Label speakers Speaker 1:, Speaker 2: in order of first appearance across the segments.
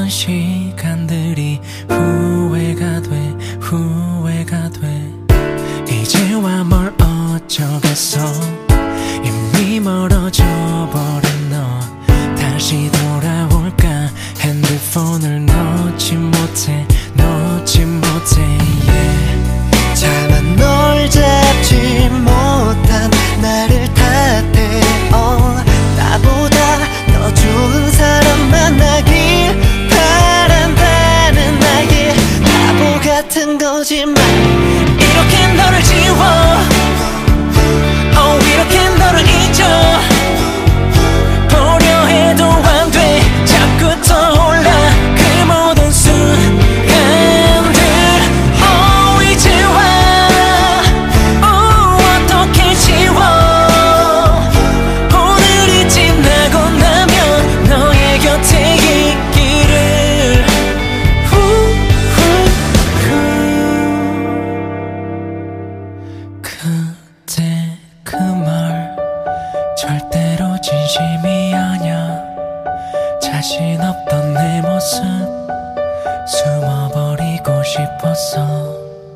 Speaker 1: 시간들이 후회가 돼 이제와 뭘 어쩌겠어. 이미 멀어져 버린 너 다시 돌아올까. 핸드폰을 놓지 못해 yeah.
Speaker 2: 차마 널 잡지 못한 나를 탓해. 나보다 더 좋은 사람 만나길 바란다는 나의 바보 같은 거짓말. 이렇게 너를 지워 이렇게 너를 잊어. 보려 해도 안 돼. 자꾸 떠올라 그 모든 순간들. 이제와 어떻게 지워. 오늘이 지나고 나면 너의 곁에 있기를.
Speaker 1: 그때 그 말 절대로 진심이 아냐. 자신 없던 내 모습 숨어버리고 싶었어.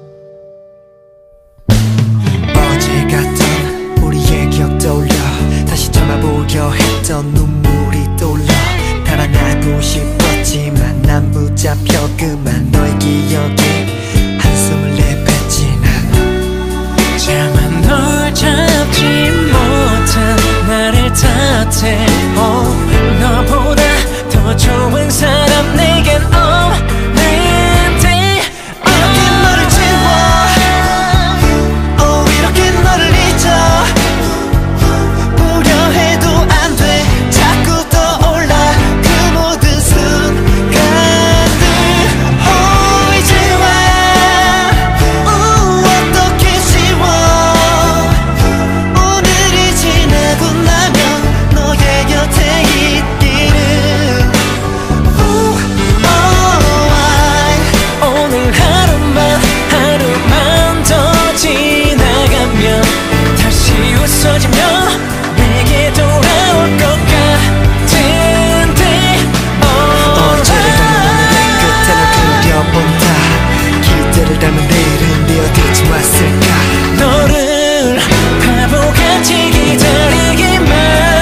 Speaker 2: 어제 같던 우리의 기억 떠올려 다시 참아보려 했던 눈물이 떠올라. 달아나고 싶었지만 난 붙잡혀 그만 너의 기억에 한숨을 내뱉지. 난
Speaker 1: 차마 널 잡지 못한 나를 탓해. 너보다 더 좋은 사람 내겐 없는데.
Speaker 2: 이렇게 너를 지워 이렇게 너를 잊어. 보려 해도 안 돼. 자꾸 떠올라 그 모든 순간들. 이제와 어떻게 지워. 오늘이 지나고 나면 너의 곁에 있기를.
Speaker 1: 오늘 하루만 더 지나가면 다시 웃어지며 내게 돌아올 것 같은데.
Speaker 2: 어제를 담은 오늘의 끝에는 그려본다. 기대를 담은 내일은 네 어디쯤 왔을까.
Speaker 1: 너를 바보같이 기다리기만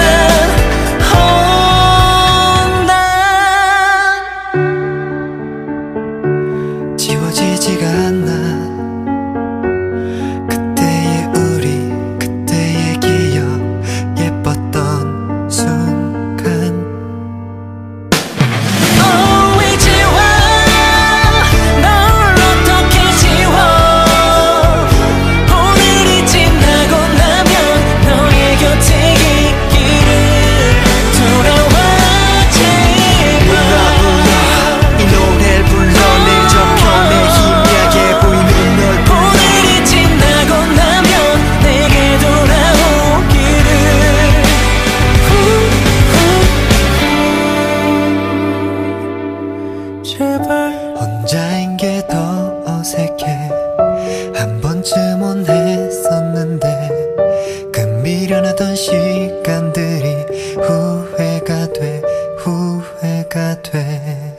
Speaker 2: 지워지지가 않아. 그때의 우리 그때의 기억 예뻤던 순간.
Speaker 1: 이제와 널 어떻게 지워. 오늘이 지나고 나면 너의 곁에 있기를. 돌아와 제발.
Speaker 2: 이 노래를 불러 내 저편에 희미하게 보이는 널.
Speaker 1: 오늘이 지나고 나면 내게 돌아오기를. 제발.
Speaker 2: 혼자인 게 더 어색해. 한 번쯤은 했었는데 그 미련하던 시간들이 후회가 돼.